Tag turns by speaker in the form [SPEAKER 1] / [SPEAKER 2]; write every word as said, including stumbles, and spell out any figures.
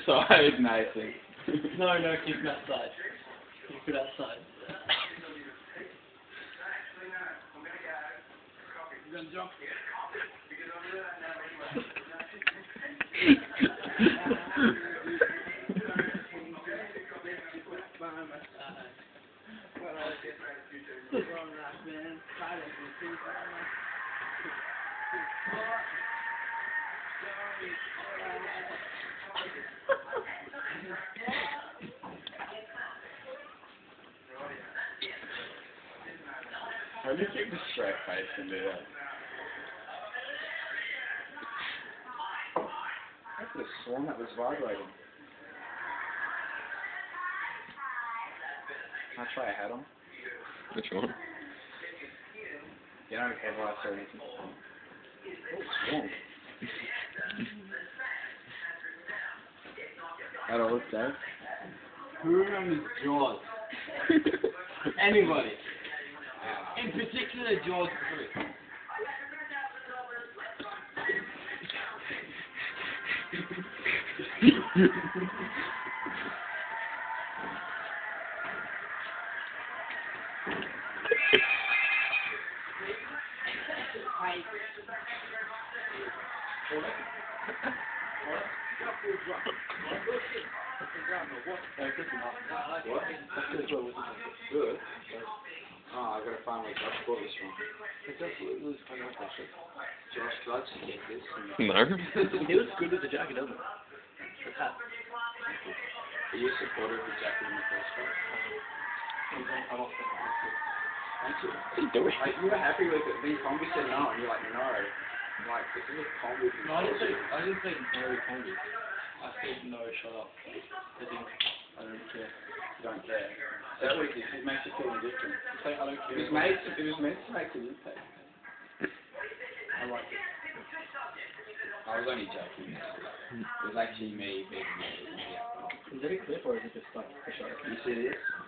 [SPEAKER 1] side, Nathan.
[SPEAKER 2] No, no, keep it outside. Keep it outside. You gonna jump?
[SPEAKER 1] How do you keep the straight face and do that? I could have sworn that was vibrating. Can I try a hat on?
[SPEAKER 3] Which one?
[SPEAKER 1] You don't have lights or anything. Oh, it's warm. How'd it look, Dave?
[SPEAKER 2] Who remembers Jaws? Anybody? In particular, Jaws three.
[SPEAKER 1] Good. Oh, I've got to find where Josh bought this from. Josh tried to get this.
[SPEAKER 3] No.
[SPEAKER 2] He looks good with the jacket, doesn't he?
[SPEAKER 1] Are you a supporter of the jacket in the first place? Thank you.
[SPEAKER 3] What are you doing?
[SPEAKER 1] Like, you were happy with it. Then Combi said no, and you're like, no. I'm like, this is a Combi.
[SPEAKER 2] No, I didn't say, I didn't say no comedy. I said no, shut up. I think I don't care.
[SPEAKER 1] You don't care. That was it. It makes you feel indifferent.
[SPEAKER 2] Say I don't care.
[SPEAKER 1] It was made to, it was meant to make an impact.
[SPEAKER 2] I like it.
[SPEAKER 1] I was only joking. It was actually me being me.
[SPEAKER 2] Is that a clip or is it just like a show?
[SPEAKER 1] You see this?